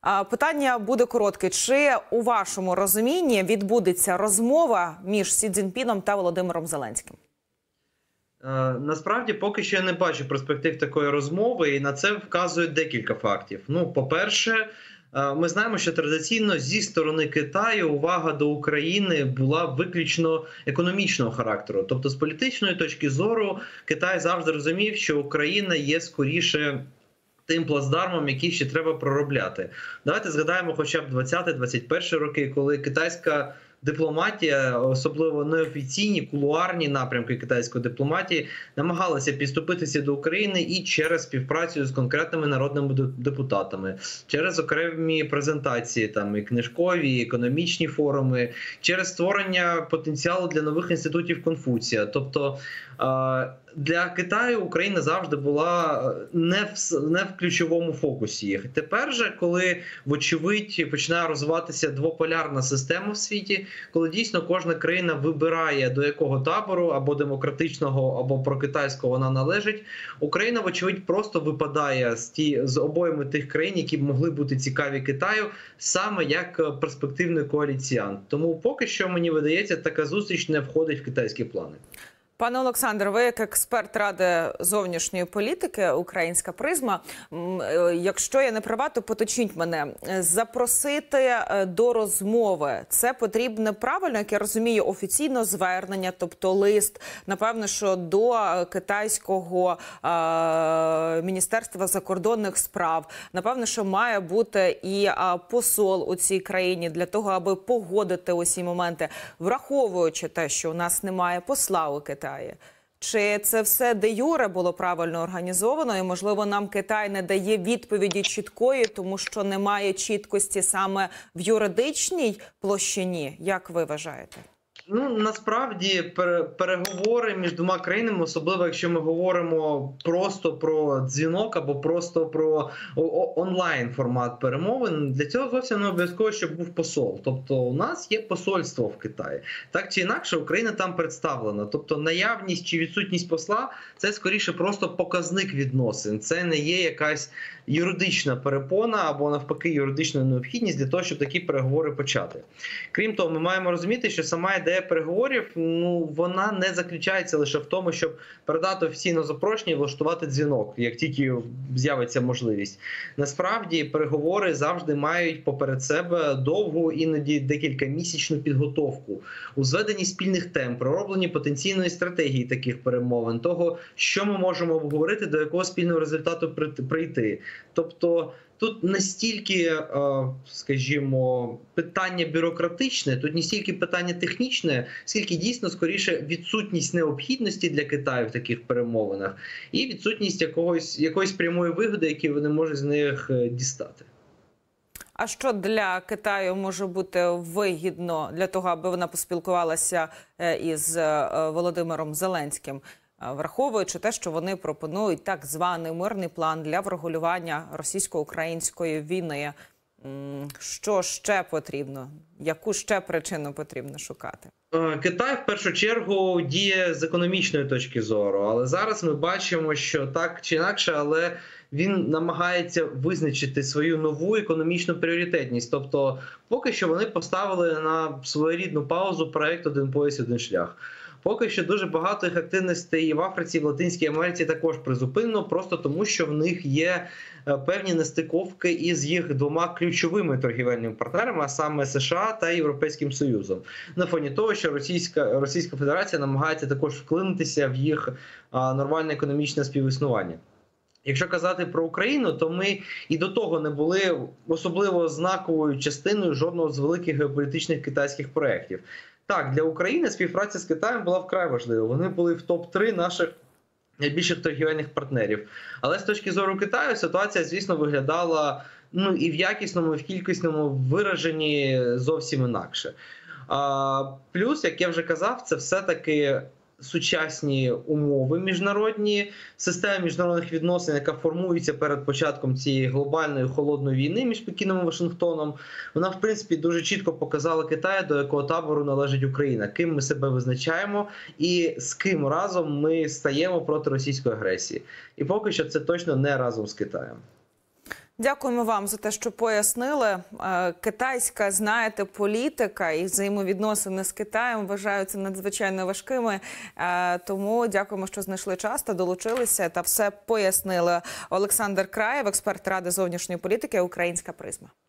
Питання буде коротке. Чи у вашому розумінні відбудеться розмова між Сі Цзіньпіном та Володимиром Зеленським? Насправді, поки що я не бачу перспектив такої розмови, і на це вказують декілька фактів. Ну, по-перше, ми знаємо, що традиційно зі сторони Китаю увага до України була виключно економічного характеру. Тобто, з політичної точки зору, Китай завжди розумів, що Україна є скоріше тим плацдармом, який ще треба проробляти. Давайте згадаємо хоча б 20-21 роки, коли китайська дипломатія, особливо неофіційні, кулуарні напрямки китайської дипломатії, намагалися підступитися до України і через співпрацю з конкретними народними депутатами, через окремі презентації, там і книжкові, і економічні форуми, через створення потенціалу для нових інститутів Конфуція. Тобто для Китаю Україна завжди була не в ключовому фокусі. Тепер же, коли, вочевидь, починає розвиватися двополярна система в світі, коли дійсно кожна країна вибирає, до якого табору, або демократичного, або прокитайського вона належить, Україна, вочевидь, просто випадає з обоїми тих країн, які б могли бути цікаві Китаю, саме як перспективний коаліціант. Тому поки що, мені видається, така зустріч не входить в китайські плани. Пане Олександр, ви як експерт Ради зовнішньої політики «Українська призма», якщо я не права, то поточніть мене. Запросити до розмови – це потрібно правильно, як я розумію, офіційно звернення, тобто лист, напевно, що до китайського Міністерства закордонних справ. Напевно, що має бути і посол у цій країні для того, аби погодити усі моменти, враховуючи те, що у нас немає посла у Китаї. Чи це все де юре було правильно організовано і, можливо, нам Китай не дає відповіді чіткої, тому що немає чіткості саме в юридичній площині? Як ви вважаєте? Ну, насправді, переговори між двома країнами, особливо якщо ми говоримо просто про дзвінок або просто про онлайн-формат перемовин, для цього зовсім не обов'язково, щоб був посол. Тобто у нас є посольство в Китаї. Так чи інакше, Україна там представлена. Тобто наявність чи відсутність посла – це скоріше просто показник відносин. Це не є якась юридична перепона або навпаки юридична необхідність для того, щоб такі переговори почати. Крім того, ми маємо розуміти, що сама ідея переговорів, вона не заключається лише в тому, щоб передати офіційне запрошення і влаштувати дзвінок, як тільки з'явиться можливість. Насправді, переговори завжди мають поперед себе довгу, іноді декількамісячну підготовку, у зведенні спільних тем, проробленні потенційної стратегії таких перемовин, того, що ми можемо обговорити, до якого спільного результату прийти. Тобто тут не стільки, скажімо, питання бюрократичне, тут не стільки питання технічне, скільки дійсно, скоріше, відсутність необхідності для Китаю в таких перемовинах і відсутність якоїсь прямої вигоди, які вони можуть з них дістати. А що для Китаю може бути вигідно для того, аби вона поспілкувалася із Володимиром Зеленським? Враховуючи те, що вони пропонують так званий мирний план для врегулювання російсько-української війни. Що ще потрібно? Яку ще причину потрібно шукати? Китай в першу чергу діє з економічної точки зору, але зараз ми бачимо, що так чи інакше, але він намагається визначити свою нову економічну пріоритетність. Тобто поки що вони поставили на своєрідну паузу проект «Один пояс, один шлях». Поки що дуже багато їх активностей і в Африці, і в Латинській Америці також призупинено, просто тому, що в них є певні нестиковки із їх двома ключовими торгівельними партнерами, а саме США та Європейським Союзом. На фоні того, що Російська Федерація намагається також вклинитися в їх нормальне економічне співіснування. Якщо казати про Україну, то ми і до того не були особливо знаковою частиною жодного з великих геополітичних китайських проєктів. Так, для України співпраця з Китаєм була вкрай важлива. Вони були в топ-3 наших найбільших торгівельних партнерів. Але з точки зору Китаю ситуація, звісно, виглядала і в якісному, і в кількісному вираженні зовсім інакше. Плюс, як я вже казав, це все-таки сучасні умови міжнародні, система міжнародних відносин, яка формується перед початком цієї глобальної холодної війни між Пекіном і Вашингтоном, вона, в принципі, дуже чітко показала Китаю, до якого табору належить Україна, ким ми себе визначаємо і з ким разом ми стаємо проти російської агресії. І поки що це точно не разом з Китаєм. Дякуємо вам за те, що пояснили. Китайська, знаєте, політика і взаємовідносини з Китаєм вважаються надзвичайно важкими. Тому дякуємо, що знайшли час та долучилися та все пояснили. Олександр Краєв, експерт Ради зовнішньої політики, Українська призма.